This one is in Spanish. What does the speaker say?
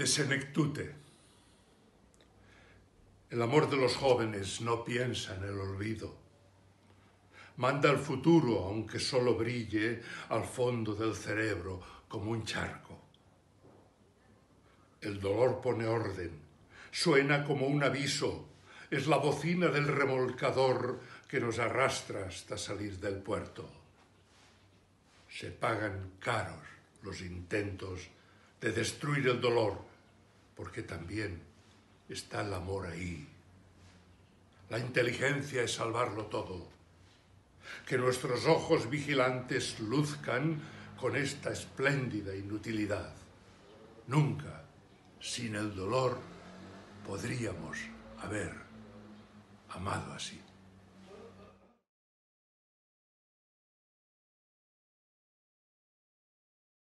de Senectute. El amor de los jóvenes no piensa en el olvido. Manda el futuro, aunque solo brille al fondo del cerebro como un charco. El dolor pone orden, suena como un aviso, es la bocina del remolcador que nos arrastra hasta salir del puerto. Se pagan caros los intentos de destruir el dolor, porque también está el amor ahí. La inteligencia es salvarlo todo. Que nuestros ojos vigilantes luzcan con esta espléndida inutilidad. Nunca, sin el dolor, podríamos haber amado así.